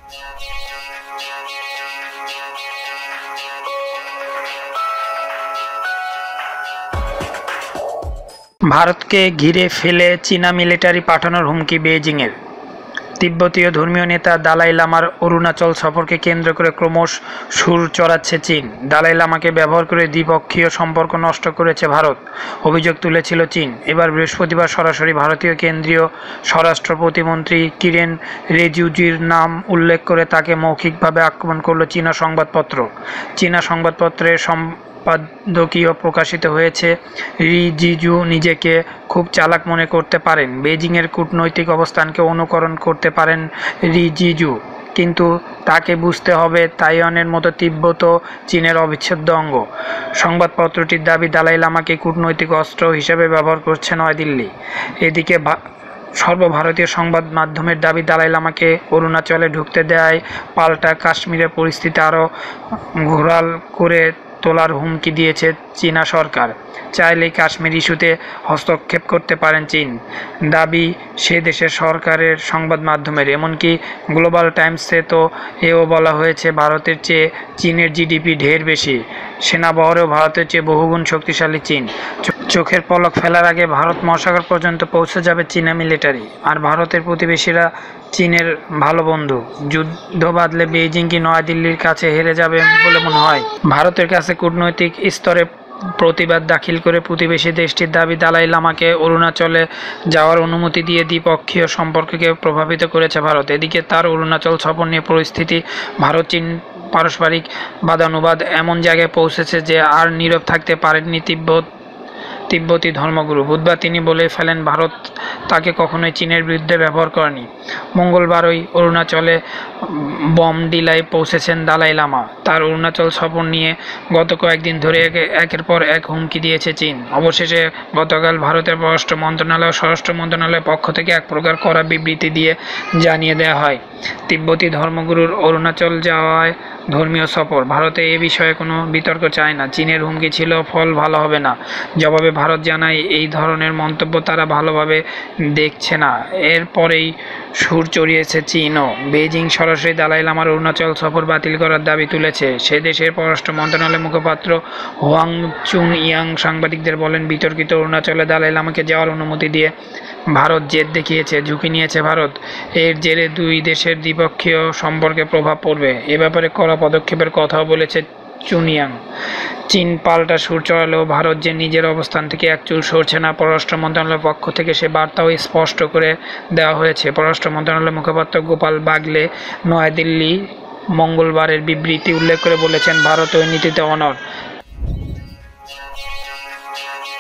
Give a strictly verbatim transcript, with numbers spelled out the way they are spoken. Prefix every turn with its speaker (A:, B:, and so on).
A: ভারতকে ঘিরে ফেলে চীনা মিলিটারি পাঠানোর হুমকি বেইজিংয়ের। তিব্বতীয় ধর্মীয় নেতা দালাই লামার অরুণাচল সফরকে কেন্দ্র করে ক্রমশ সুর চড়াচ্ছে চীন। দালাই লামাকে ব্যবহার করে দ্বিপক্ষীয় সম্পর্ক নষ্ট করেছে ভারত, অভিযোগ তুলেছিল চীন। এবার বৃহস্পতিবার সরাসরি ভারতীয় কেন্দ্রীয় স্বরাষ্ট্র প্রতিমন্ত্রী কিরেন রিজিজুর নাম উল্লেখ করে তাকে মৌখিকভাবে আক্রমণ করল চীনা সংবাদপত্র। চীনা সংবাদপত্রের সম্পাদকীয় প্রকাশিত হয়েছে, রিজিজু নিজেকে খুব চালাক মনে করতে পারেন, বেইজিংয়ের কূটনৈতিক অবস্থানকে অনুকরণ করতে পারেন রিজিজু, কিন্তু তাকে বুঝতে হবে তাইওয়ানের মতো তিব্বত চীনের অবিচ্ছেদ্য অঙ্গ। সংবাদপত্রটির দাবি, দালাই লামাকে কূটনৈতিক অস্ত্র হিসেবে ব্যবহার করছে নয়াদিল্লি। এদিকে সর্বভারতীয় সংবাদ মাধ্যমের দাবি, দালাই লামাকে অরুণাচলে ঢুকতে দেয় পাল্টা কাশ্মীরের পরিস্থিতি আরও ঘোরাল করে তোলার হুমকি দিয়েছে চীনা সরকার। চাইলেই কাশ্মীর ইস্যুতে হস্তক্ষেপ করতে পারেন চীন, দাবি সে দেশের সরকারের সংবাদ মাধ্যমের। এমনকি গ্লোবাল টাইমসে তো এও বলা হয়েছে, ভারতের চেয়ে চীনের জিডিপি ঢের বেশি, সেনাবহরেও ভারতের চেয়ে বহুগুণ শক্তিশালী চীন। চোখের পলক ফেলার আগে ভারত মহাসাগর পর্যন্ত পৌঁছে যাবে চীনা মিলিটারি, আর ভারতের প্রতিবেশীরা চীনের ভালো বন্ধু। যুদ্ধ বাঁধলে বেইজিং কি নয়াদিল্লির কাছে হেরে যাবে বলে মনে হয়? ভারতের কাছে কূটনৈতিক স্তরে প্রতিবাদ দাখিল করে প্রতিবেশী দেশটির দাবি, দালাই লামাকে অরুণাচলে যাওয়ার অনুমতি দিয়ে দ্বিপক্ষীয় সম্পর্ককে প্রভাবিত করেছে ভারত। এদিকে তার অরুণাচল সফর নিয়ে পরিস্থিতি ভারত চীন পারস্পরিক বাদানুবাদ এমন জায়গায় পৌঁছেছে যে আর নীরব থাকতে পারেননি তিব্বত তিব্বতী ধর্মগুরু। বুধবার তিনি বলে ফেলেন, ভারত তাকে কখনোই চীনের বিরুদ্ধে ব্যবহার করেনি। মঙ্গলবারই অরুণাচলে বমডিলায় পৌঁছেছেন দালাই লামা। তার অরুণাচল সফর নিয়ে গত কয়েকদিন ধরে একের পর এক হুমকি দিয়েছে চীন। অবশেষে গতকাল ভারতের পররাষ্ট্র মন্ত্রণালয় ও স্বরাষ্ট্র মন্ত্রণালয়ের পক্ষ থেকে এক প্রকার কড়া বিবৃতি দিয়ে জানিয়ে দেওয়া হয়, তিব্বতী ধর্মগুরুর অরুণাচল যাওয়ায় ধর্মীয় সফর। ভারতে এ বিষয়ে কোনো বিতর্ক চায় না। চীনের হুমকি ছিল ফল ভালো হবে না। জবাবে ভারত জানায়, এই ধরনের মন্তব্য তারা ভালোভাবে দেখছে না। এরপরেই সুর চড়িয়েছে চীনও। বেইজিং সরাসরি দালাই লামার অরুণাচল সফর বাতিল করার দাবি তুলেছে। সে দেশের পররাষ্ট্র মন্ত্রণালয়ের মুখপাত্র হোয়াং চুন ইয়াং সাংবাদিকদের বলেন, বিতর্কিত অরুণাচলে দালাই লামাকে যাওয়ার অনুমতি দিয়ে ভারত জেদ দেখিয়েছে, ঝুঁকি নিয়েছে ভারত। এর জেরে দুই দেশের দ্বিপক্ষীয় সম্পর্কে প্রভাব পড়বে। এ ব্যাপারে কড়া পদক্ষেপের কথাও বলেছে চুনিয়াং। চীন পাল্টা সুর চড়ালেও ভারত যে নিজের অবস্থান থেকে এক চুল সরছে না, পররাষ্ট্র মন্ত্রণালয়ের পক্ষ থেকে সে বার্তাও স্পষ্ট করে দেওয়া হয়েছে। পররাষ্ট্র মন্ত্রণালয়ের মুখপাত্র গোপাল বাগলে নয়াদিল্লি মঙ্গলবারের বিবৃতি উল্লেখ করে বলেছেন, ভারত ওই নীতিতে অনড়।